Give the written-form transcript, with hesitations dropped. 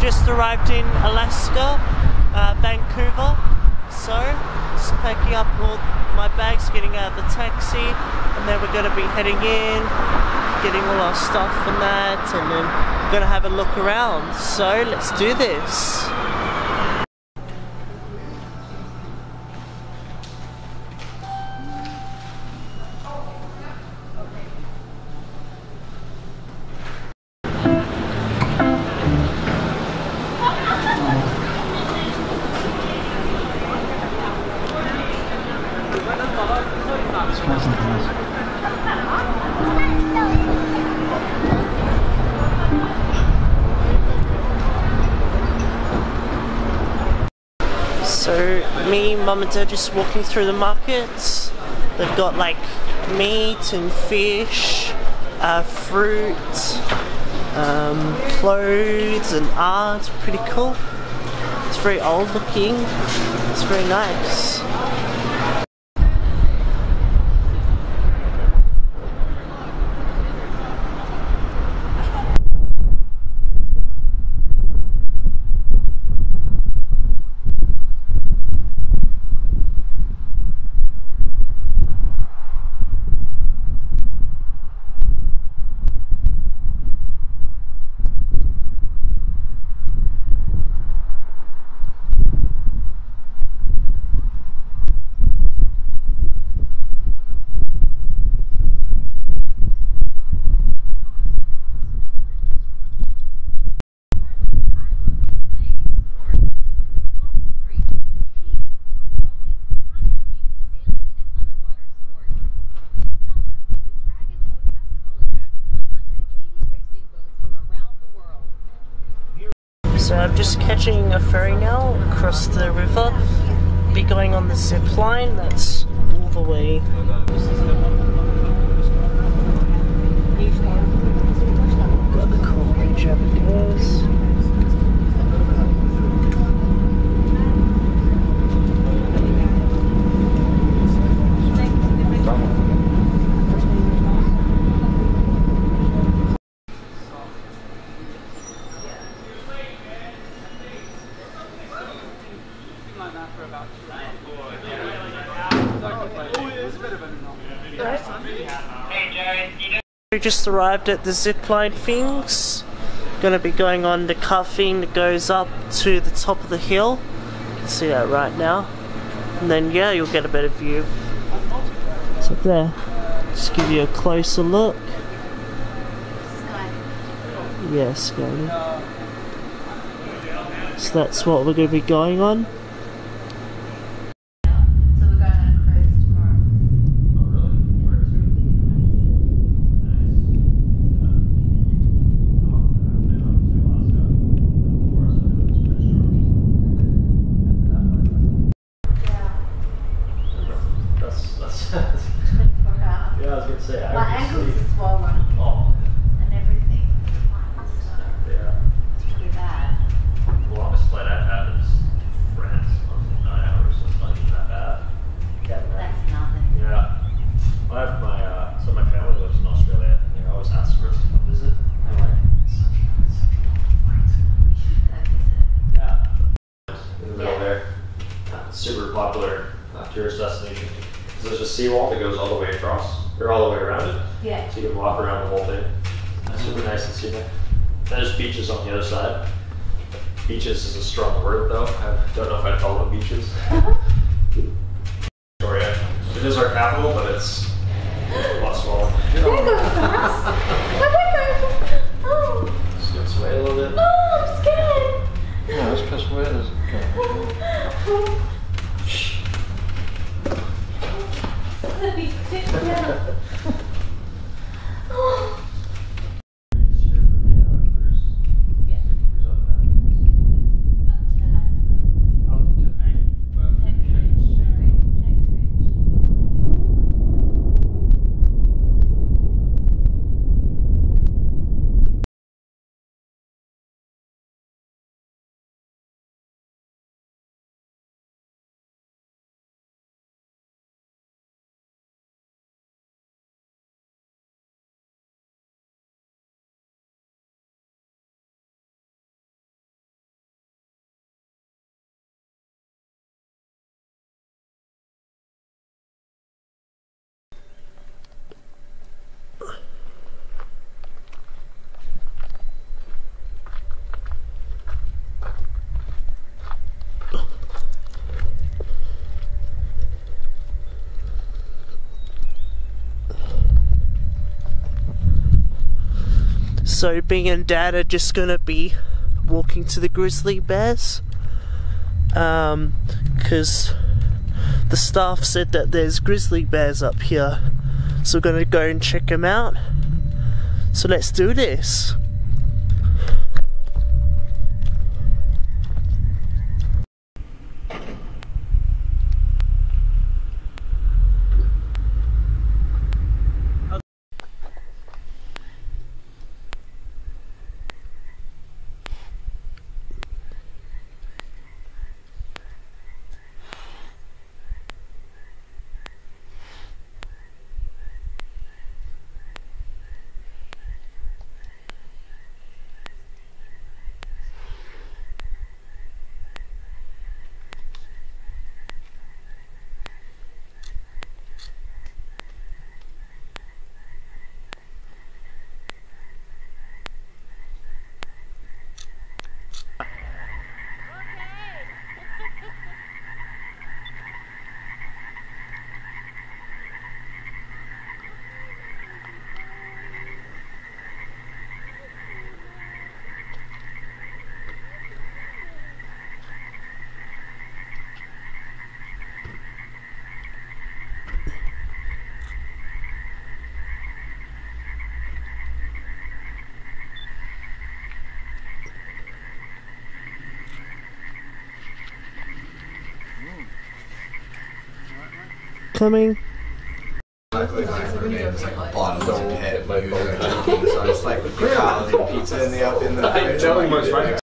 just arrived in Alaska, Vancouver, so just packing up all my bags, getting out of the taxi, and then we're going to be heading in, getting all our stuff and that, and then we're going to have a look around. So let's do this. So me, mum and dad just walking through the markets. They've got like meat and fish, fruit, clothes and art. Pretty cool. It's very old looking. It's very nice. So I'm just catching a ferry now across the river. Be going on the zip line that's all the way. Got the cool bridge up there. We just arrived at the zipline things. Gonna be going on the car thing that goes up to the top of the hill. You can see that right now. And then yeah, you'll get a better view. It's up there. Just give you a closer look. Yes, yeah, so that's what we're gonna be going on. Yeah, I was gonna say, my ankles are swollen. Oh. And everything. Yeah. It's pretty bad. The longest flight I've had is France, 9 hours, so it's not even that bad. That's nothing. Yeah. I have my, so my family lives in Australia, and they always ask for us to come visit. And they're like, it's such a long flight. Go visit. Yeah. In the middle there. Super popular tourist destination. So there's a seawall that goes all the way across, or all the way around it. Yeah. So you can walk around the whole thing. That's super nice and scenic. Then there's beaches on the other side. Beaches is a strong word though. I don't know if I'd call them beaches. Victoria. It is our capital, but it's a lot smaller. There goes fast. Oh. Just gonna sway a little bit. Oh, I'm scared. Yeah, let's press away. Let me sit down. So me and Dad are just gonna be walking to the grizzly bears, because the staff said that there's grizzly bears up here, so we're gonna go and check them out. So let's do this. Coming. Luckily, my name is like bottom of the pit. So I just like put pizza in the fridge.